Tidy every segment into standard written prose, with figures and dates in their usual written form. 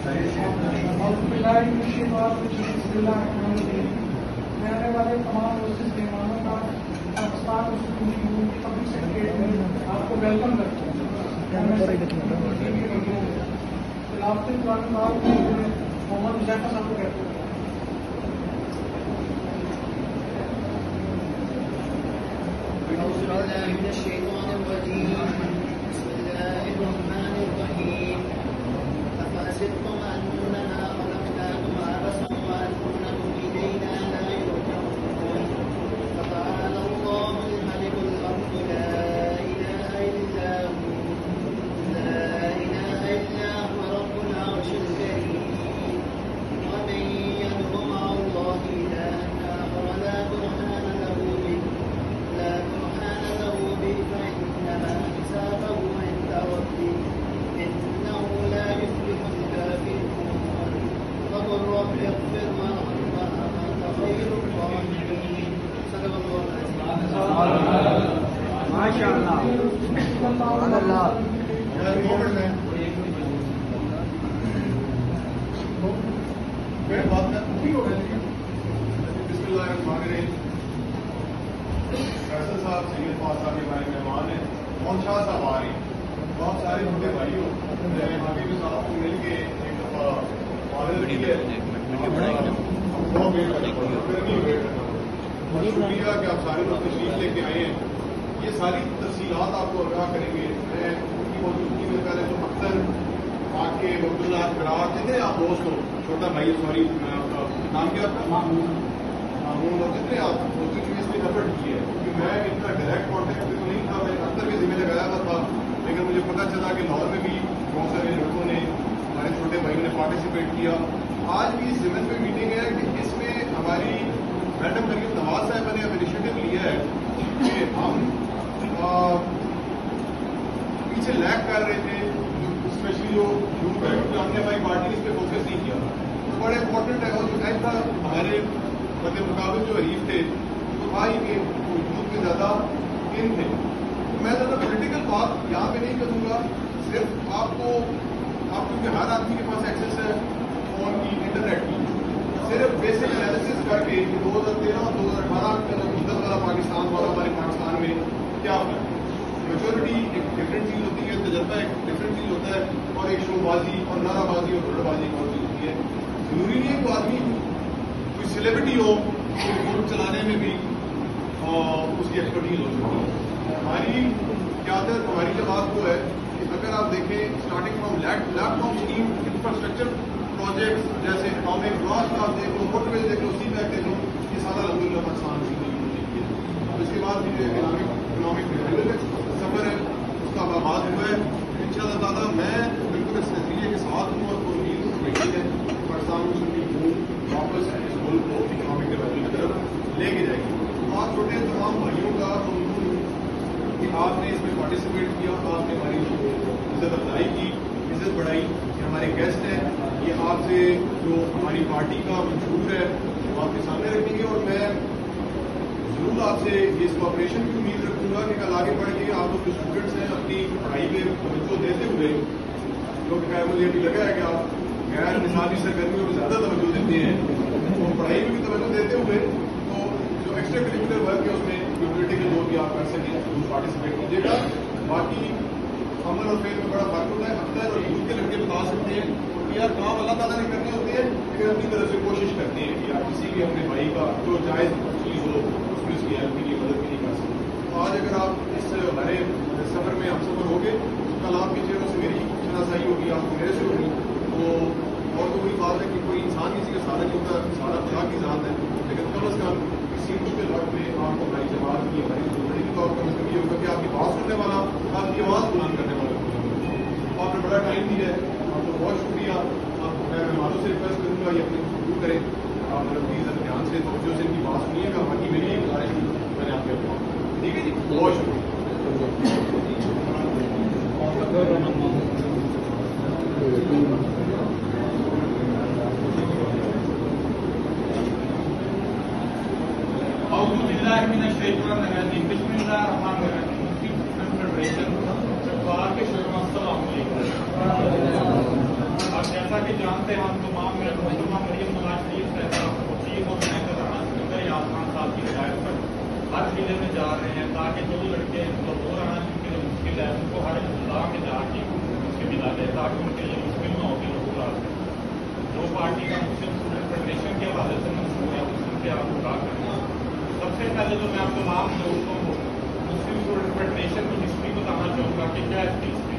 میں آنے والے تمام مسجد مہمانوں کا پاکستان مسلم یونین کی پبلک سیکرٹریٹ میں آپ کو ویلکم کرتا ہوں. خلافت قرآن پاک محمد حذیفہ صاحب کو کہتے ہیں. شکریہ کہ آپ سارے لوگ تشریف لے کے آئے ہیں. یہ ساری تفصیلات آپ کو آگاہ کریں گے. میں ان کی موجودگی میں پہلے تو اختر آ کے عبداللہ فراق کتنے آپ دوست ہو, چھوٹا بھائی سوری میں آپ کا نام کیا آپ کا مامون اور کتنے آپ دوستوں کی اس میں ایفرٹ کی ہے, کیونکہ میں اتنا ڈائریکٹ کانٹیکٹ میں تو نہیں تھا. میں اختر کے ذمہ لگایا تھا, لیکن مجھے پتا چلا کہ لاہور میں بھی بہت سارے لڑکوں نے, ہمارے چھوٹے بھائیوں نے پارٹیسپیٹ کیا. آج بھی ضمن پہ میٹنگ ہے کہ اس میں ہماری میڈم مریم نواز صاحبہ نے اب انیشیٹو لیا ہے کہ ہم پیچھے لیک کر رہے تھے, اسپیشلی جو یوتھ ہے, کیونکہ ہم نے ہماری پارٹی اس پہ فوکس نہیں کیا. تو بڑا امپورٹنٹ ہے. اور جو ایک تھا ہمارے مد مقابل جو حریف تھے تو بھائی کے یوتھ کے زیادہ ان تھے. تو میں زیادہ پولیٹیکل بات یہاں پہ نہیں کروں گا. صرف آپ کیونکہ ہر آدمی کے پاس ایکسیس ہے فون کی, انٹرنیٹ کی, صرف بیسک انالیسس کر کے 2013 اور 2018 کا مدت والا پاکستان والا ہمارے پاکستان میں کیا ہوتا ہے. میچورٹی ایک ڈفرینٹ چیز ہوتی ہے, تجربہ ایک ڈفرینٹ چیز ہوتا ہے, اور ایک شو بازی اور نعرہ بازی اور دھڑ بازی ایک اور چیز ہوتی ہے. ضروری نہیں ہے کہ آدمی کوئی سیلیبریٹی ہو, کوئی ملک چلانے میں بھی اس کی ایکسپرٹیز ہو سکتی ہے. ہماری قیادت, ہماری جماعت کو ہے کہ اگر آپ دیکھیں starting from laptop scheme, infrastructure projects جیسے اٹامک بلاس کا آپ دیکھ لو, موٹر ویز دیکھ لو, سی پیک دیکھ لو, یہ سارا الحمدللہ پاکستان کی ہے. اب اس کے بعد بھی جو اکنامک سفر ہے اس کا آغاز ہوا ہے. ان شاء اللہ تعالیٰ میں بالکل اس نتیجے کے ساتھ ہوں اور کوئی امید ہے پاکستان مسلم لیگ واپس اس ملک کو اکنامک ڈیولپمنٹ کی طرف لے کے جائے گی. آپ چھوٹے تمام بھائیوں کا کہ آپ نے اس میں پارٹیسپیٹ کیا, آپ نے ہماری عزت افزائی کی, عزت بڑھائی. یہ ہمارے گیسٹ ہیں, یہ آپ سے جو ہماری پارٹی کا منشور ہے وہ آپ کے سامنے رکھیں گے. اور میں ضرور آپ سے اس کوآپریشن کی امید رکھوں گا کہ کل آگے بڑھ کے آپ جو اسٹوڈنٹس ہیں اپنی پڑھائی میں توجہ دیتے ہوئے, کیونکہ مجھے ابھی لگا ہے کہ آپ غیر نصابی سرگرمیوں میں زیادہ توجہ دیتے ہیں, تو پڑھائی میں بھی توجہ دیتے ہوئے تو جو ایکسٹرا کریکولر ورک ہے اس میں پولیٹیکل جو بھی آپ کر سکیں ضرور پارٹیسپیٹ کیجیے گا. باقی عمل اور فیل میں بڑا فرق ہوتا ہے. اختر اور یوتھ کے لڑکے بتا سکتے ہیں کہ یار کام اللہ تعالیٰ نے کرنے ہوتے ہیں, لیکن اپنی طرف سے کوشش کرتے ہیں کہ آپ کسی بھی اپنے بھائی کا جو جائز چیز ہو اس میں اس کی ہیلپ کی مدد بھی نہیں کر سکتے. تو آج اگر آپ اس ہمارے سفر میں ہم سفر ہو گئے تو کل آپ کے چہروں سے میری شناسائی ہوگی, آپ کو میرے سے ہوگی. تو اور تو وہی بات ہے کہ کوئی انسان کسی کا سارا نہیں ہوتا, سارا خدا کی ذات ہے, لیکن کم از کم کسی مشکل وقت میں آپ کو ہماری جماعت کی, ہماری زندگی کا کم از کم یہ ہوگا کہ آپ کی بات سننے والا, آپ کی آواز بلند کرنے والا. آپ نے بڑا ٹائم دیا ہے, آپ کو بہت شکریہ. آپ کو میں مہمانوں سے ریکویسٹ کروں گا یہ اپنے شروع کریں, آپ پلیز دھیان سے توجہ سے ان کی بات سنیے گا. باقی میری ایک گزارش میں نے آپ کے بتاؤں. ٹھیک ہے جی, بہت شکریہ. بسم اللہ الرحمن الرحیم. فیڈریشن کے شکر السلام علیکم. جیسا کہ جانتے ہیں ہم تمام مریم نواز شریف ایسا چیز اور میں آسمان صاحب کی ہدایت پر ہر ضلع میں جا رہے ہیں تاکہ جو لڑکے دور آنا جن کے لیے مشکل ہے ان کو ہر ضلع میں جا کے اس کے ملا دے تاکہ ان کے لیے مشکل نہ ہو کہ لوگ آ سکیں. جو پارٹی کا مسلم اسٹوڈنٹ فیڈریشن کے حوالے سے منصوبہ ہے اس سے آپ کو کرنا. سب سے پہلے تو میں آپ تمام دوستوں کو مسلم اسٹوڈنٹ فیڈریشن کی ہسٹری بتانا چاہوں گا کہ کیا اس کی ہسٹری.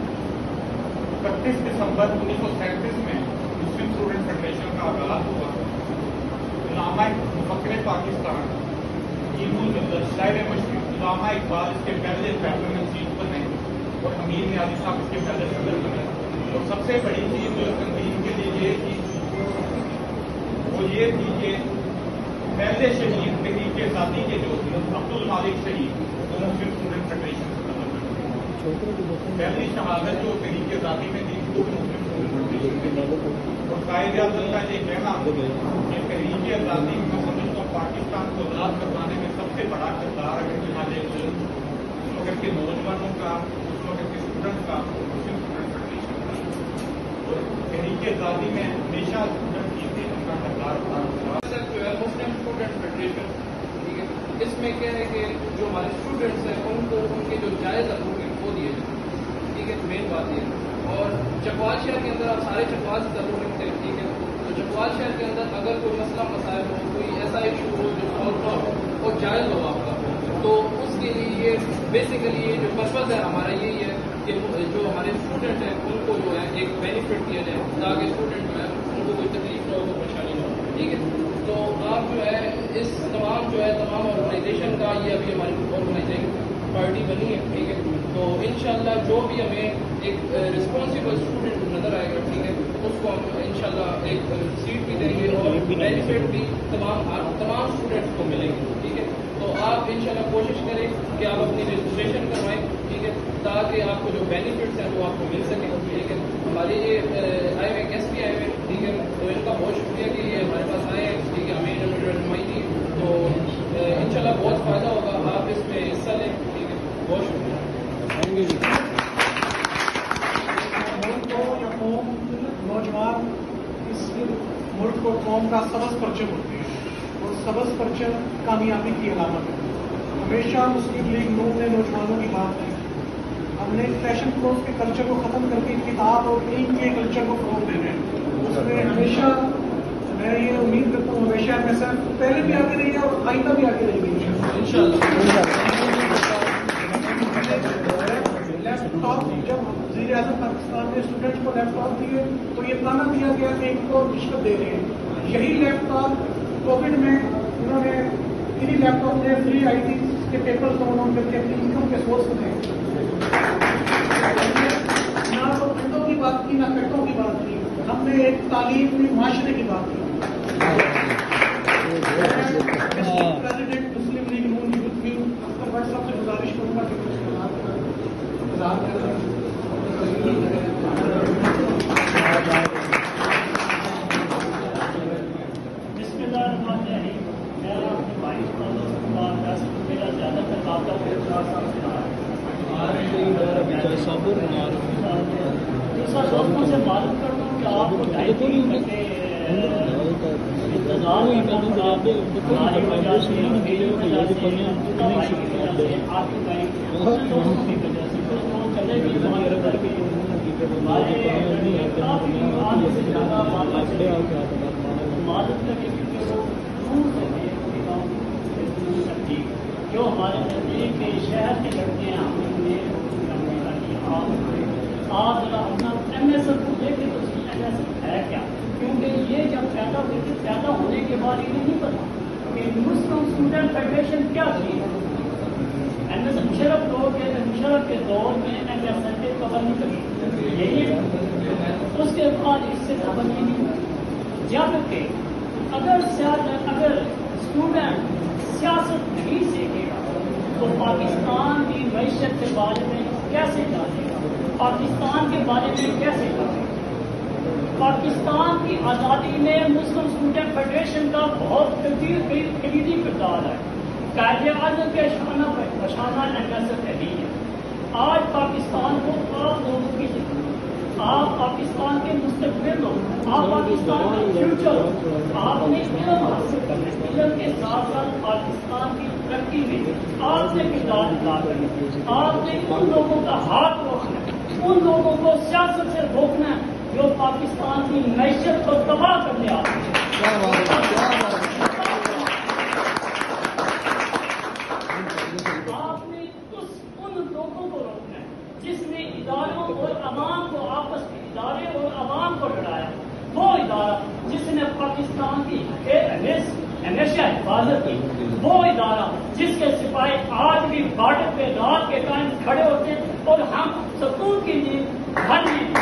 31 دسمبر 1937 میں مسلم اسٹوڈنٹ فیڈریشن کا آغاز ہوا. علامہ مفکر پاکستان شاعر مشہور علامہ اقبال اس کے پہلے پیٹرن ان چیف بنے اور امیر نیازی صاحب اس کے پہلے صدر بنے. اور سب سے بڑی چیز جو تنظیم کے لیے یہ تھی وہ یہ تھی کہ پہلے شہید تحریک آزادی کے جو عبد المالک شہید وہ مسلم اسٹوڈنٹ فیڈریشن سے پہلی شہادت جو تحریک آزادی میں دی وہ مسلم اسٹوڈنٹ فیڈریشن. اور قائد اعظم کا یہ کہنا کہ تحریک آزادی میں سمجھتا ہوں پاکستان کو آزاد کروانے میں سب سے بڑا کردار اگر تمہارے اس وقت کے نوجوانوں کا اس وقت کے اسٹوڈنٹ کا مسلم اسٹوڈنٹ فیڈریشن کا. اور تحریک آزادی میں ہمیشہ اسٹوڈنٹ کی تھی ان کا کردار جو ہے مسلم اسٹوڈنٹ فیڈریشن. ٹھیک ہے, اس میں کیا ہے کہ جو ہمارے اسٹوڈنٹس ہیں ان کو ان کے جو جائز حقوق ہیں وہ دیے جائیں. ٹھیک ہے, مین بات یہ ہے. اور چکوال شہر کے اندر آپ سارے چکوال سے تعلق رکھتے ہیں. ٹھیک ہے, تو چکوال شہر کے اندر اگر کوئی مسئلہ مسائل ہو, کوئی ایسا ایشو ہو جو سالو نہ ہو اور جائز ہو آپ کا, تو اس کے لیے یہ بیسیکلی یہ جو پرپز ہے ہمارا یہی ہے کہ جو ہمارے اسٹوڈنٹ ہیں ان کو جو ہے ایک بینیفٹ دیا جائے تاکہ اسٹوڈنٹ جو ہے ان کو کوئی تکلیف نہ ہو, کوئی پریشانی نہ ہو. ٹھیک ہے, تو آپ جو ہے اس تمام آرگنائزیشن کا یہ ابھی ہماری آرگنائزیشن پارٹی بنی ہے. ٹھیک ہے, تو انشاءاللہ جو بھی ہمیں ایک رسپانسبل اسٹوڈنٹ نظر آئے گا, ٹھیک ہے, اس کو ہم انشاءاللہ ایک سیٹ بھی دیں گے اور بینیفٹ بھی تمام اسٹوڈنٹس کو ملیں گے. ٹھیک ہے, تو آپ انشاءاللہ کوشش کریں کہ آپ اپنی رجسٹریشن کروائیں. ٹھیک ہے, تاکہ آپ کو جو بینیفٹس ہیں وہ آپ کو مل سکیں. ٹھیک ہے, ہمارے یہ آئے ہوئے گیسٹ بھی آئے ہوئے. ٹھیک ہے, تو ان کا بہت شکریہ کہ یہ ہمارے پاس آئے ہیں. ٹھیک ہے, ہمیں انہوں نے رہنمائی دی, تو انشاءاللہ بہت فائدہ ہوگا, آپ اس میں حصہ لیں. ٹھیک ہے, بہت شکریہ. نوجوان اس ملک کو قوم کا سبز پرچم ہوتے ہیں اور سبز پرچم کامیابی کی علامت ہے. ہمیشہ مسلم لیگ نون نے نوجوانوں کی بات کی. ہم نے فیشن کورس کے کلچر کو ختم کر کے کتاب اور علم کے کلچر کو فروغ دینا ہے. اس میں ہمیشہ میں یہ امید کرتا ہوں ہمیشہ ایسا پہلے بھی آگے رہی ہے اور آئندہ بھی آگے رہے گی لیپ ٹاپ. جب وزیر اعظم پاکستان نے اسٹوڈنٹس کو لیپ ٹاپ دیے تو یہ تانا دیا گیا کہ ان کو رشوت دے رہے ہیں. یہی لیپ ٹاپ کووڈ میں انہوں نے انہیں لیپ ٹاپ میں فری آئی ٹی کے پیپر ڈاؤن لوڈ کر کے اپنی انکم کے سورس میں نہ تو پھنڈوں کی بات کی نہ کٹوں کی بات کی. ہم نے ایک تعلیمی معاشرے کی بات کی. پریزیڈنٹ مسلم لیگ نون یوتھ ونگ اختر بٹ صاحب سے گزارش کروں گا کہ کچھ بسم اللہ الرحمن الرحیم. میں اپنے بھائی میرا زیادہ تر قابلہ دوسرا دوستوں سے معلوم کرتا ہوں کہ آپ کو جو ہمارے نزدیک کے شہر کے لڑکے ہیں آپ ذرا اپنا ایم ایس ایف کو دیکھیں تو ایم ایس ایف ہے کیا. کیونکہ یہ جب پیدا ہوئی تھی پیدا ہونے کے بعد یہ نہیں پتا کہ مسلم اسٹوڈنٹ فیڈریشن کیا تھی. ایم ایس ایف مشرف لوگ کہتے ہیں مشرف کے دور میں ایم ایس ایف کے قبل نہیں کری یہی اس کے بعد اس سے قبل نہیں ہوئی. جبکہ اگر اسٹوڈنٹ سیاست نہیں سیکھے گا تو پاکستان کی معیشت کے بارے میں کیسے جانے گا, پاکستان کے بارے میں کیسے جانے گا. پاکستان کی آزادی میں مسلم اسٹوڈنٹ فیڈریشن کا بہت کلیدی کردار ہے. قائد اعظم کے شانہ ایم ایس ایف ہے. آج پاکستان کو آپ لوگوں کی ضرورت ہے. آپ پاکستان کے مستقبل ہو، آپ پاکستان کا فیوچر ہو، آپ نے علم حاصل کرنا ہے، علم کے ساتھ ساتھ پاکستان کی ترقی میں آپ نے کردار ادا کرنا ہے، آپ نے ان لوگوں کا ہاتھ روکنا ہے، ان لوگوں کو سیاست سے روکنا ہے جو پاکستان کی معیشت کو تباہ کرنے آتے ہیں۔ آپ نے ان لوگوں کو روکنا ہے جس نے اداروں اور عوام کو آپس میں، ادارے اور عوام کو لڑایا، وہ ادارہ جس نے پاکستان کی ہمیشہ حفاظت کی، وہ ادارہ جس کے سپاہی آج بھی بارڈر پہ رات کے ٹائم کھڑے ہوتے ہیں اور ہم سکون کی نیند گھر میں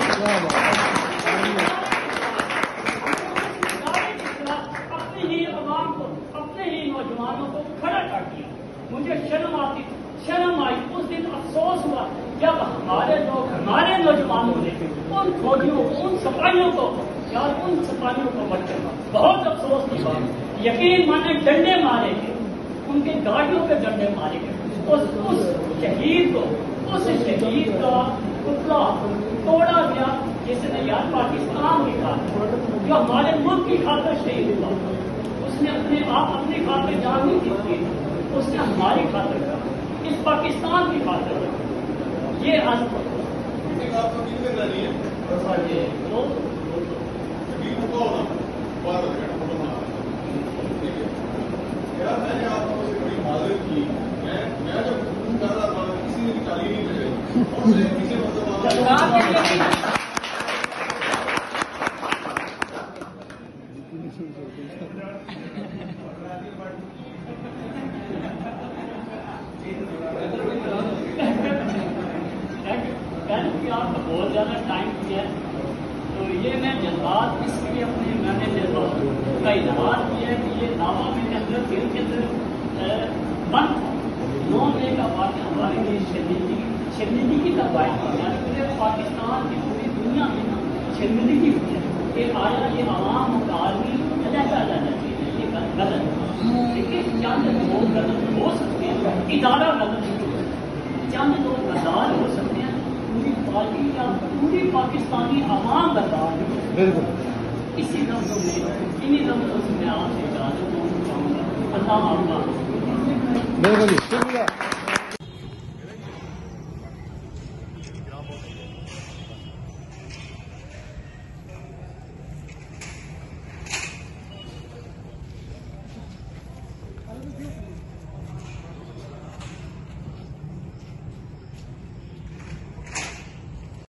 اپنے ہی عوام کو، اپنے ہی نوجوانوں کو کھڑا کر دیا۔ مجھے شرم آئی، اس دن افسوس ہوا جب ہمارے لوگ، ہمارے نوجوانوں نے ان فوجیوں کو، ان سپاہیوں کو، یار ان سپاہیوں کو بچے، بہت افسوس کی بات، یقین مانے ڈنڈے مارے گئے، ان کے گاڑیوں پہ ڈنڈے مارے گئے، اس شہید کو، اس شہید کا پتلا توڑا گیا جس نے یار پاکستان کی خاطر، جو ہمارے ملک کی خاطر شہید ہوا، اس نے اپنی خاطر جان نہیں دی، اس نے ہماری خاطر کہا، اس پاکستان کی خاطر یہ آج آپ کو کتنے رہی ہے یار میں نے آپ کو بڑی معذرت کی، میں جب فون کر رہا تھا کسی نے نکالی نہیں مجھے اور سے پیچھے مطلب آپ کو بہت زیادہ ٹائم کیا ہے، تو یہ میں جذبات اس لیے اپنے میں نے جذبات کا اظہار کیا ہے کہ یہ دعویٰ میرے اندر دل کے اندر بند تھا۔ 9 مئی کا واقعہ ہمارے لیے شرمندگی کا باعث ہے، پورے پاکستان کی پوری دنیا میں شرمندگی ہوئی ہے کہ آیا یہ عوام اور آدمی علیحدہ چیز ہے، یہ غلط ہے، لیکن چند لوگ غلط ہو سکتے ہیں، ادارہ غلط نہیں ہو سکتا، چند لوگ غدار ہو سکتے ہیں، پوری پارٹی یا پوری پاکستانی عوام غدار ہے۔ اسی لفظوں میں، انہی لفظوں سے میں آپ سے اجازت چاہوں گا۔ اللہ آپ کا